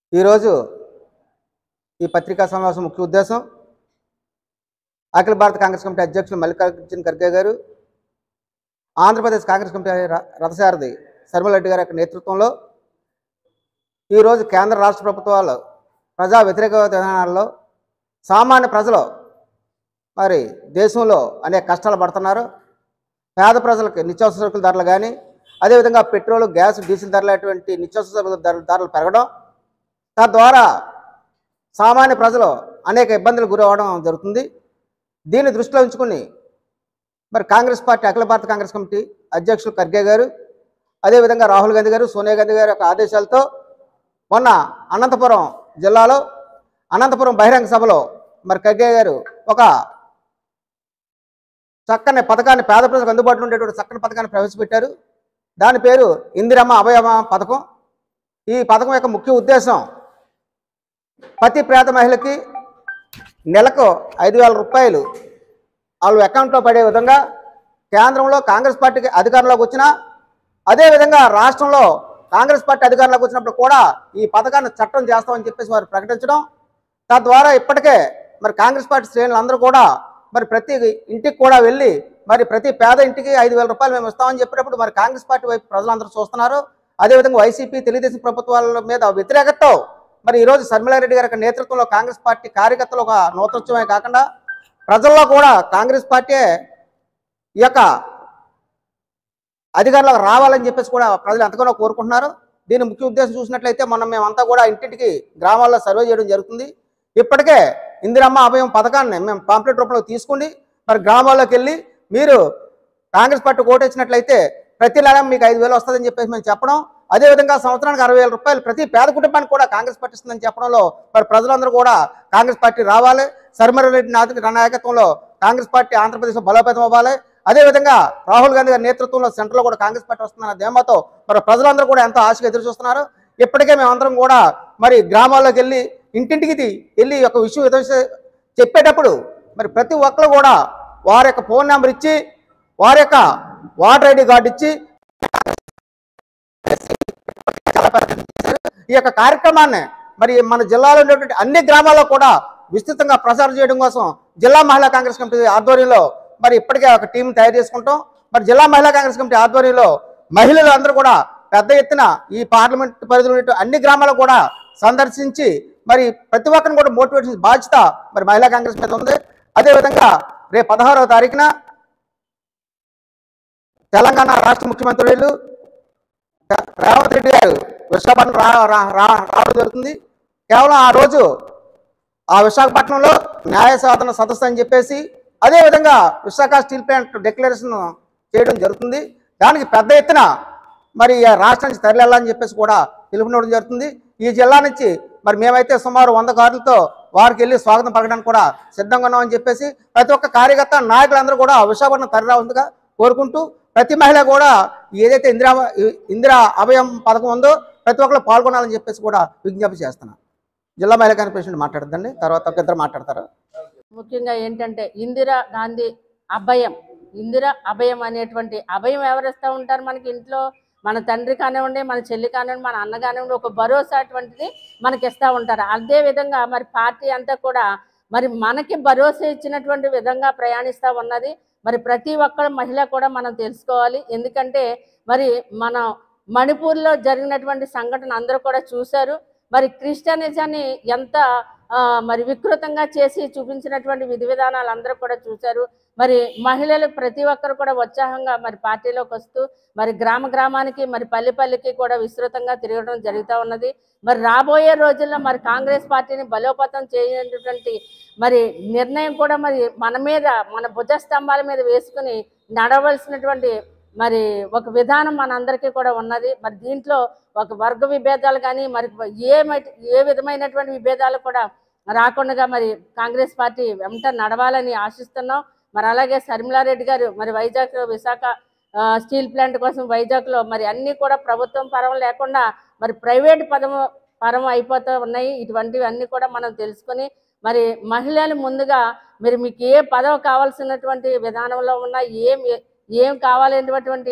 ఈరోజు ఈ పత్రికా సమావేశం ముఖ్య ఉద్దేశం అఖిల భారత కాంగ్రెస్ కమిటీ అధ్యక్షులు మల్లికార్జున ఖర్గే గారు, ఆంధ్రప్రదేశ్ కాంగ్రెస్ కమిటీ రథసారథి శర్మలరెడ్డి గారి యొక్క నేతృత్వంలో ఈరోజు కేంద్ర రాష్ట్ర ప్రభుత్వాలు ప్రజా వ్యతిరేక విధానాల్లో సామాన్య ప్రజలు మరి దేశంలో అనేక కష్టాలు పడుతున్నారు. పేద ప్రజలకు నిత్యావసర సరుకుల ధరలు కానీ, అదేవిధంగా పెట్రోల్, గ్యాస్, డీజిల్ ధరలు అటువంటి నిత్యావసర సరుకుల ధరలు పెరగడం, తద్వారా సామాన్య ప్రజలు అనేక ఇబ్బందులు గురవడం జరుగుతుంది. దీన్ని దృష్టిలో ఉంచుకుని మరి కాంగ్రెస్ పార్టీ అఖిల భారత కాంగ్రెస్ కమిటీ అధ్యక్షులు ఖర్గే గారు, అదేవిధంగా రాహుల్ గాంధీ గారు, సోనియా గాంధీ గారి యొక్క ఆదేశాలతో మొన్న అనంతపురం జిల్లాలో అనంతపురం బహిరంగ సభలో మరి ఖర్గే గారు ఒక చక్కని పథకాన్ని, పేద ప్రజలకు అందుబాటులో ఉండేటువంటి చక్కని పథకాన్ని ప్రవేశపెట్టారు. దాని పేరు ఇందిరమ్మ అభయమ పథకం. ఈ పథకం యొక్క ముఖ్య ఉద్దేశం ప్రతి పేద మహిళకి నెలకు 5,000 రూపాయలు వాళ్ళ అకౌంట్లో పడే విధంగా కేంద్రంలో కాంగ్రెస్ పార్టీకి అధికారంలోకి వచ్చినా, అదేవిధంగా రాష్ట్రంలో కాంగ్రెస్ పార్టీ అధికారంలోకి వచ్చినప్పుడు కూడా ఈ పథకాన్ని చట్టం చేస్తామని చెప్పేసి వారు ప్రకటించడం, తద్వారా ఇప్పటికే మరి కాంగ్రెస్ పార్టీ శ్రేణులు అందరూ కూడా మరి ప్రతి ఇంటికి కూడా వెళ్ళి మరి ప్రతి పేద ఇంటికి 5,000 రూపాయలు మేము ఇస్తామని చెప్పినప్పుడు మరి కాంగ్రెస్ పార్టీ వైపు ప్రజలందరూ చూస్తున్నారు. అదేవిధంగా వైసీపీ, తెలుగుదేశం ప్రభుత్వాల మీద వ్యతిరేకతతో మరి ఈరోజు శర్మిలారెడ్డి గారి నేతృత్వంలో కాంగ్రెస్ పార్టీ కార్యకర్తలు ఒక నూతనోత్సవమే కాకుండా ప్రజల్లో కూడా కాంగ్రెస్ పార్టీ ఈ యొక్క అధికారంలోకి రావాలని చెప్పేసి కూడా ప్రజలు ఎంతగానో కోరుకుంటున్నారు. దీని ముఖ్య ఉద్దేశం చూసినట్లయితే మేమంతా కూడా ఇంటింటికి గ్రామాల్లో సర్వే చేయడం జరుగుతుంది. ఇప్పటికే ఇందిరమ్మ అభయం పథకాన్ని మేము పాంప్లెట్ రూపంలో తీసుకుని మరి గ్రామాల్లోకి వెళ్ళి మీరు కాంగ్రెస్ పార్టీ ఓటేసినట్లయితే ప్రతి నెల మీకు 5,000 వస్తుందని చెప్పేసి మేము చెప్పడం, అదేవిధంగా సంవత్సరానికి 60,000 రూపాయలు ప్రతి పేద కుటుంబానికి కూడా కాంగ్రెస్ పార్టీ ఇస్తుందని చెప్పడంలో మరి ప్రజలందరూ కూడా కాంగ్రెస్ పార్టీ రావాలి. శర్మిలారెడ్డి నాయకత్వంలో కాంగ్రెస్ పార్టీ ఆంధ్రప్రదేశ్లో బలోపేతం అవ్వాలి. అదేవిధంగా రాహుల్ గాంధీ గారి నేతృత్వంలో సెంట్రల్లో కూడా కాంగ్రెస్ పార్టీ వస్తుందన్న ధీమాతో మరి ప్రజలందరూ కూడా ఎంతో ఆశగా ఎదురు చూస్తున్నారు. ఇప్పటికే మేమందరం కూడా మరి గ్రామాల్లోకి వెళ్ళి ఇంటింటికి వెళ్ళి ఒక విషయం చెప్పేటప్పుడు మరి ప్రతి ఒక్కరు కూడా వారి యొక్క ఫోన్ నెంబర్ ఇచ్చి, వారి యొక్క ఓటర్ ఐడి కార్డు ఇచ్చి ఈ యొక్క కార్యక్రమాన్ని మరి మన జిల్లాలో ఉండేటువంటి అన్ని గ్రామాల్లో కూడా విస్తృతంగా ప్రచారం చేయడం కోసం జిల్లా మహిళా కాంగ్రెస్ కమిటీ ఆధ్వర్యంలో మరి ఇప్పటికే ఒక టీం తయారు చేసుకుంటాం. మరి జిల్లా మహిళా కాంగ్రెస్ కమిటీ ఆధ్వర్యంలో మహిళలు అందరూ కూడా పెద్ద ఎత్తున ఈ పార్లమెంట్ పరిధిలో ఉండే అన్ని గ్రామాలు కూడా సందర్శించి మరి ప్రతి ఒక్కరిని కూడా మోటివేషన్ బాధ్యత మరి మహిళా కాంగ్రెస్ మీద ఉంది. అదేవిధంగా రేపు 16వ తారీఖున తెలంగాణ రాష్ట్ర ముఖ్యమంత్రులు రేవంత్ రెడ్డి గారు విశాఖపట్నం రావడం జరుగుతుంది. కేవలం ఆ రోజు ఆ విశాఖపట్నంలో న్యాయ సాధన సదస్సు అని చెప్పేసి, అదేవిధంగా విశాఖ స్టీల్ ప్లాంట్ డిక్లరేషన్ చేయడం జరుగుతుంది. దానికి పెద్ద ఎత్తున మరి రాష్ట్రం నుంచి తరలించాలని చెప్పేసి కూడా పిలుపునివ్వడం జరుగుతుంది. ఈ జిల్లా నుంచి మరి మేమైతే సుమారు 100 కార్లతో వారికి వెళ్ళి స్వాగతం పలకడానికి కూడా సిద్ధంగా ఉన్నామని చెప్పేసి ప్రతి ఒక్క కార్యకర్త, నాయకులందరూ కూడా విశాఖపట్నం తరలిరావాల్సిందిగా కోరుకుంటూ ప్రతి మహిళ కూడా ఏదైతే ఇందిరా అభయం పథకం ఉందో ప్రతి ఒక్కరు పాల్గొనాలని చెప్పేసి కూడా విజ్ఞప్తి చేస్తున్నాను. జిల్లా మహిళా కాంగ్రెస్ ప్రెసిడెంట్ మాట్లాడద్దండి, తర్వాత ఒక ఇద్దరు మాట్లాడతారు. ముఖ్యంగా ఏంటంటే ఇందిరా గాంధీ అభయం, ఇందిరా అభయం అనేటువంటి అభయం ఎవరిస్తూ ఉంటారు మనకి ఇంట్లో? మన తండ్రి కానివ్వండి, మన చెల్లి కానివ్వండి, మన అన్న కానివ్వండి, ఒక భరోసా అటువంటిది మనకి ఇస్తూ ఉంటారు. అదేవిధంగా మరి పార్టీ అంతా కూడా మరి మనకి భరోసా ఇచ్చినటువంటి విధంగా ప్రయాణిస్తూ ఉన్నది. మరి ప్రతి ఒక్కరు మహిళ కూడా మనం తెలుసుకోవాలి. ఎందుకంటే మరి మన మణిపూర్లో జరిగినటువంటి సంఘటన అందరూ కూడా చూశారు. మరి క్రిస్టియనిజాన్ని ఎంత మరి వికృతంగా చేసి చూపించినటువంటి విధి విధానాలు అందరూ కూడా చూశారు. మరి మహిళలు ప్రతి ఒక్కరు కూడా ఉత్సాహంగా మరి పార్టీలోకి వస్తూ మరి గ్రామానికి మరి పల్లెకి కూడా విస్తృతంగా తిరగడం జరుగుతూ ఉన్నది. మరి రాబోయే రోజుల్లో మరి కాంగ్రెస్ పార్టీని బలోపేతం చేయనటువంటి మరి నిర్ణయం కూడా మరి మన భుజ స్తంభాల మీద వేసుకుని నడవలసినటువంటి మరి ఒక విధానం మనందరికీ కూడా ఉన్నది. మరి దీంట్లో ఒక వర్గ విభేదాలు కానీ మరి ఏ విధమైనటువంటి విభేదాలు కూడా రాకుండా మరి కాంగ్రెస్ పార్టీ వెంట నడవాలని ఆశిస్తున్నాం. మరి అలాగే శర్మిలారెడ్డి గారు మరి వైజాగ్ విశాఖ స్టీల్ ప్లాంట్ కోసం వైజాగ్లో మరి అన్నీ కూడా ప్రభుత్వం పరం లేకుండా మరి ప్రైవేట్ పరం అయిపోతూ ఉన్నాయి. ఇటువంటివి అన్నీ కూడా మనం తెలుసుకొని మరి మహిళలు ముందుగా మీకు ఏ పదవి కావాల్సినటువంటి విధానంలో ఉన్నా ఏం కావాలనేటువంటి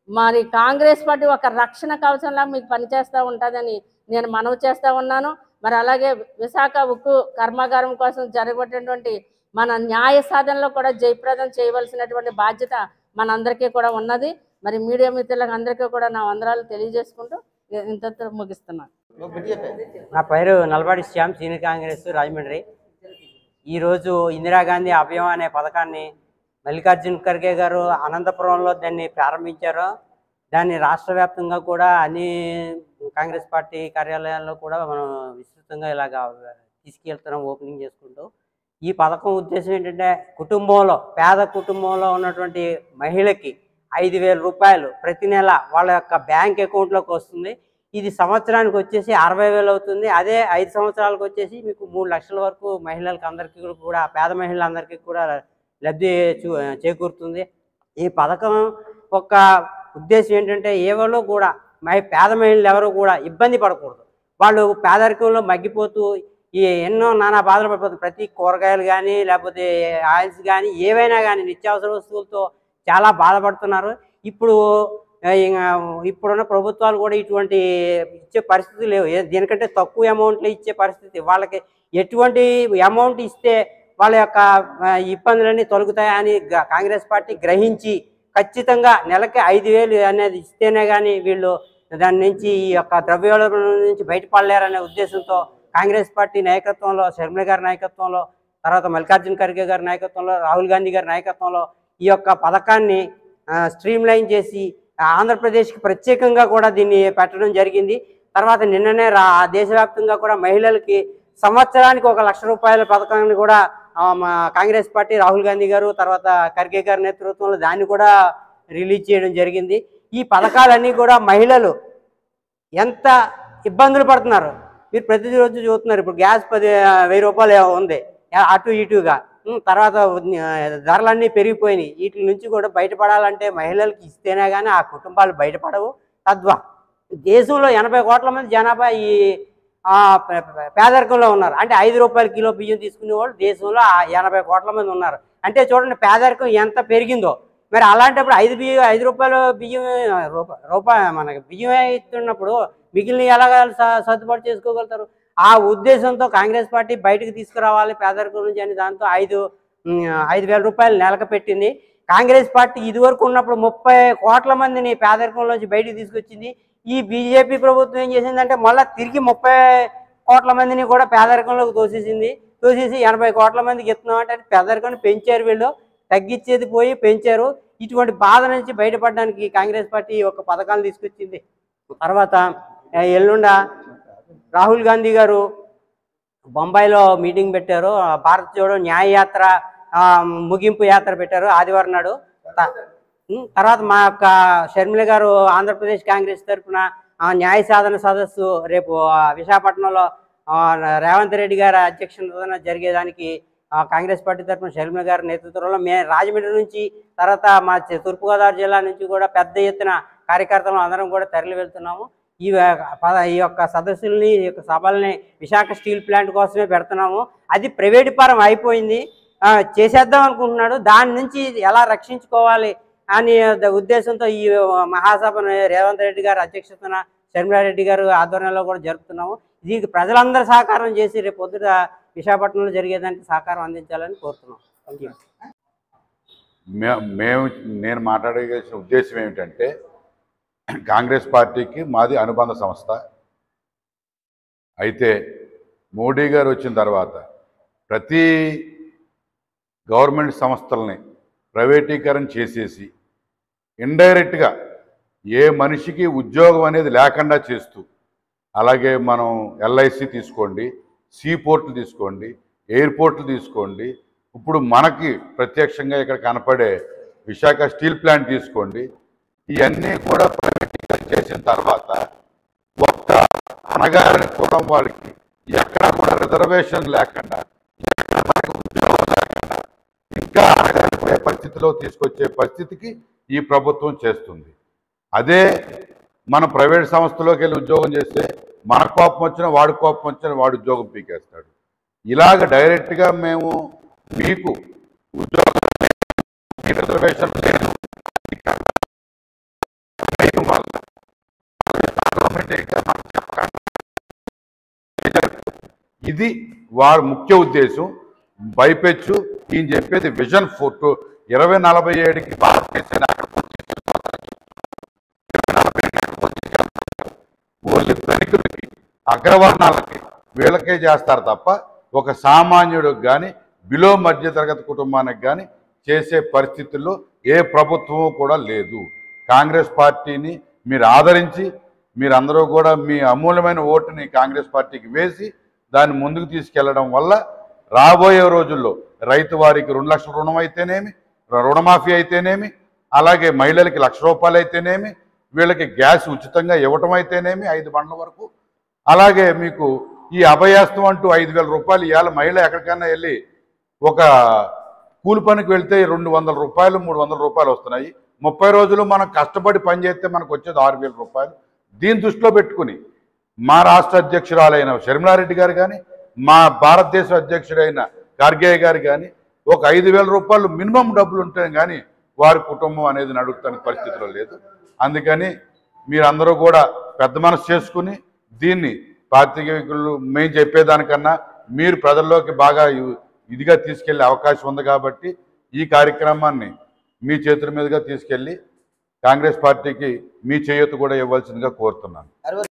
మరి కాంగ్రెస్ పార్టీ ఒక రక్షణ కవచంలా మీకు పనిచేస్తూ ఉంటుందని నేను మనవి చేస్తూ ఉన్నాను. మరి అలాగే విశాఖ ఉక్కు కర్మాగారం కోసం జరగబడినటువంటి మన న్యాయ సాధనలో కూడా జయప్రదం చేయవలసినటువంటి బాధ్యత మనందరికీ కూడా ఉన్నది. మరి మీడియా మిత్రులకు అందరికీ కూడా నా వందనాలు తెలియజేసుకుంటూ ఇంతతో ముగిస్తున్నాను. నా పేరు నల్బాడి శ్యామ్, సీనియర్ కాంగ్రెస్ రాజమండ్రి. ఈరోజు ఇందిరాగాంధీ అభయం అనే పథకాన్ని మల్లికార్జున ఖర్గే గారు అనంతపురంలో దాన్ని ప్రారంభించారు. దాన్ని రాష్ట్ర వ్యాప్తంగా కూడా అన్ని కాంగ్రెస్ పార్టీ కార్యాలయాల్లో కూడా మనం విస్తృతంగా ఇలాగా తీసుకెళ్తున్నాం ఓపెనింగ్ చేసుకుంటూ. ఈ పథకం ఉద్దేశం ఏంటంటే పేద కుటుంబంలో ఉన్నటువంటి మహిళకి 5,000 రూపాయలు ప్రతి నెల వాళ్ళ యొక్క బ్యాంక్ అకౌంట్లోకి వస్తుంది. ఇది సంవత్సరానికి వచ్చేసి 60,000 అవుతుంది. అదే 5 సంవత్సరాలకు వచ్చేసి మీకు 3 లక్షల వరకు మహిళలకు అందరికీ కూడా పేద మహిళలందరికీ కూడా లబ్ధి చేకూరుతుంది. ఈ పథకం యొక్క ఉద్దేశం ఏంటంటే ఎవరో కూడా పేద మహిళలు ఎవరు కూడా ఇబ్బంది పడకూడదు. వాళ్ళు పేదరికంలో మగ్గిపోతూ ఎన్నో నానా బాధలు పడిపోతుంది. ప్రతి కూరగాయలు కానీ లేకపోతే ఆయిల్స్ కానీ ఏవైనా కానీ నిత్యావసర వస్తువులతో చాలా బాధపడుతున్నారు. ఇప్పుడున్న ప్రభుత్వాలు కూడా ఇటువంటి ఇచ్చే పరిస్థితి లేవు. దీనికంటే తక్కువ అమౌంట్లో ఇచ్చే పరిస్థితి. వాళ్ళకి ఎటువంటి అమౌంట్ ఇస్తే వాళ్ళ యొక్క ఇబ్బందులన్నీ తొలగుతాయని కాంగ్రెస్ పార్టీ గ్రహించి ఖచ్చితంగా నెలకి 5,000 అనేది ఇస్తేనే కానీ వీళ్ళు దాని నుంచి ఈ యొక్క ద్రవ్యోల్బణం నుంచి బయటపడలేరనే ఉద్దేశంతో కాంగ్రెస్ పార్టీ నాయకత్వంలో, షర్మిల గారి నాయకత్వంలో, తర్వాత మల్లికార్జున ఖర్గే గారి నాయకత్వంలో, రాహుల్ గాంధీ గారి నాయకత్వంలో ఈ యొక్క పథకాన్ని స్ట్రీమ్ లైన్ చేసి ఆంధ్రప్రదేశ్కి ప్రత్యేకంగా కూడా దీన్ని పెట్టడం జరిగింది. తర్వాత నిన్ననే దేశవ్యాప్తంగా కూడా మహిళలకి సంవత్సరానికి 1 లక్ష రూపాయల పథకాన్ని కూడా కాంగ్రెస్ పార్టీ రాహుల్ గాంధీ గారు తర్వాత ఖర్గే గారి నేతృత్వంలో దాన్ని కూడా రిలీజ్ చేయడం జరిగింది. ఈ పథకాలన్నీ కూడా మహిళలు ఎంత ఇబ్బందులు పడుతున్నారు మీరు ప్రతిరోజు చూస్తున్నారు. ఇప్పుడు గ్యాస్ 10,000 రూపాయలు ఉంది అటు ఇటుగా. తర్వాత ధరలన్నీ పెరిగిపోయినాయి. వీటి నుంచి కూడా బయటపడాలంటే మహిళలకు ఇస్తేనే కానీ ఆ కుటుంబాలు బయటపడవు. దేశంలో 80 కోట్ల మంది జనాభా ఈ పేదరికంలో ఉన్నారు. అంటే 5 రూపాయల కిలో బియ్యం తీసుకునే వాళ్ళు దేశంలో 80 కోట్ల మంది ఉన్నారు. అంటే చూడండి పేదరికం ఎంత పెరిగిందో. మరి అలాంటప్పుడు 5 రూపాయల బియ్యం మనకి బియ్యమే ఇస్తున్నప్పుడు మిగిలిన ఎలాగ సర్దుబాటు చేసుకోగలుగుతారు? ఆ ఉద్దేశంతో కాంగ్రెస్ పార్టీ బయటకు తీసుకురావాలి పేదరికం నుంచి అని దాంతో 5,000 రూపాయలు నెలకు పెట్టింది. కాంగ్రెస్ పార్టీ ఇదివరకు ఉన్నప్పుడు 30 కోట్ల మందిని పేదరికంలోంచి బయటకు తీసుకొచ్చింది. ఈ బీజేపీ ప్రభుత్వం ఏం చేసిందంటే మళ్ళీ తిరిగి 30 కోట్ల మందిని కూడా పేదరికంలోకి తోసేసి 80 కోట్ల మందికి ఇస్తున్నాం అంటే పేదరికాన్ని పెంచారు. వీళ్ళు తగ్గించేది పోయి పెంచారు. ఇటువంటి బాధ నుంచి బయటపడడానికి కాంగ్రెస్ పార్టీ ఒక పథకాలు తీసుకొచ్చింది. తర్వాత ఎల్లుండ రాహుల్ గాంధీ గారు బొంబాయిలో మీటింగ్ పెట్టారు. భారత్ జోడో న్యాయ యాత్ర ముగింపు యాత్ర పెట్టారు ఆదివారం నాడు. తర్వాత మా యొక్క షర్మిల గారు ఆంధ్రప్రదేశ్ కాంగ్రెస్ తరఫున న్యాయ సాధన సదస్సు రేపు విశాఖపట్నంలో రేవంత్ రెడ్డి గారి అధ్యక్షతన జరిగేదానికి కాంగ్రెస్ పార్టీ తరఫున షర్మిల గారి నేతృత్వంలో రాజమండ్రి నుంచి తర్వాత మా తూర్పుగోదావరి జిల్లా నుంచి కూడా పెద్ద ఎత్తున కార్యకర్తలు అందరం కూడా తరలి వెళ్తున్నాము. ఈ యొక్క సదస్సుల్ని ఈ యొక్క సభల్ని విశాఖ స్టీల్ ప్లాంట్ కోసమే పెడుతున్నాము. అది ప్రైవేట్ పరం అయిపోయింది, చేసేద్దాం అనుకుంటున్నాడు. దాని నుంచి ఎలా రక్షించుకోవాలి అని ఉద్దేశంతో ఈ మహాసభను రేవంత్ రెడ్డి గారి అధ్యక్షతన షర్మిలారెడ్డి గారు ఆధ్వర్యంలో కూడా జరుపుతున్నాము. దీనికి ప్రజలందరూ సహకారం చేసి రేపు పొద్దుట విశాఖపట్నంలో జరిగేదానికి సహకారం అందించాలని కోరుతున్నాం. నేను మాట్లాడే ఉద్దేశం ఏమిటంటే కాంగ్రెస్ పార్టీకి మాది అనుబంధ సంస్థ. అయితే మోడీ గారు వచ్చిన తర్వాత ప్రతి గవర్నమెంట్ సంస్థల్ని ప్రైవేటీకరణ చేసేసి ఇండైరెక్ట్గా ఏ మనిషికి ఉద్యోగం అనేది లేకుండా చేస్తూ, అలాగే మనం ఎల్ఐసి తీసుకోండి, సీపోర్ట్లు తీసుకోండి, ఎయిర్పోర్ట్లు తీసుకోండి, ఇప్పుడు మనకి ప్రత్యక్షంగా ఇక్కడ కనపడే విశాఖ స్టీల్ ప్లాంట్ తీసుకోండి, ఇవన్నీ కూడా ప్రైవేటీకరణ చేసిన తర్వాత ఒక్క అనగారిన కులం వాళ్ళకి ఎక్కడ కూడా రిజర్వేషన్ లేకుండా, ఎక్కడ మనకి ఉద్యోగం లేకుండా ఇంకా అనగారిపోయే పరిస్థితిలో తీసుకొచ్చే పరిస్థితికి ఈ ప్రభుత్వం చేస్తుంది. అదే మన ప్రైవేట్ సంస్థలోకి వెళ్ళి ఉద్యోగం చేస్తే మన కోపం వచ్చినా వాడి కోపం వచ్చినా వాడు ఉద్యోగం పీకేస్తాడు. ఇలాగ డైరెక్ట్గా మేము మీకు ఉద్యోగం రిజర్వేషన్ లేదు ఇది వారి ముఖ్య ఉద్దేశం. భయపెచ్చు ఈయన చెప్పేది విజన్ 2047కి భారతదేశాన్ని ఓన్లీ ధనికులకి అగ్రవర్ణాలకి వీళ్ళకే చేస్తారు తప్ప ఒక సామాన్యుడికి కానీ బిలో మధ్యతరగతి కుటుంబానికి కానీ చేసే పరిస్థితుల్లో ఏ ప్రభుత్వము కూడా లేదు. కాంగ్రెస్ పార్టీని మీరు ఆదరించి మీరందరూ కూడా మీ అమూల్యమైన ఓటుని కాంగ్రెస్ పార్టీకి వేసి దాన్ని ముందుకు తీసుకెళ్లడం వల్ల రాబోయే రోజుల్లో రైతు వారికి 2 లక్షల రుణం అయితేనేమి, రుణమాఫీ అయితేనేమి, అలాగే మహిళలకి ₹1,00,000 అయితేనేమి, వీళ్ళకి గ్యాస్ ఉచితంగా ఇవ్వటం అయితేనేమి 5 బండ్ల వరకు, అలాగే మీకు ఈ అభయాస్తం అంటూ ₹5,000 ఇవాళ మహిళ ఎక్కడికైనా వెళ్ళి ఒక కూలి పనికి వెళ్తే ₹200, ₹300 వస్తున్నాయి. 30 రోజులు మనం కష్టపడి పని చేస్తే మనకు వచ్చేది ₹6,000. దీన్ని దృష్టిలో పెట్టుకుని మా రాష్ట్ర అధ్యక్షురాలైన షర్మిలారెడ్డి గారు కానీ, మా భారతదేశ అధ్యక్షుడైన ఖర్గే గారు కానీ ఒక ₹5,000 మినిమం డబ్బులు ఉంటే కానీ వారి కుటుంబం అనేది నడుపుతున్న పరిస్థితిలో లేదు. అందుకని మీరందరూ కూడా పెద్ద మనసు చేసుకుని దీన్ని పాత్రికేయులు మేము చెప్పేదానికన్నా మీరు ప్రజల్లోకి బాగా ఇదిగా తీసుకెళ్లే అవకాశం ఉంది కాబట్టి ఈ కార్యక్రమాన్ని మీ చేతుల మీదుగా తీసుకెళ్లి కాంగ్రెస్ పార్టీకి మీ చేయూత కూడా ఇవ్వాల్సిందిగా కోరుతున్నాను.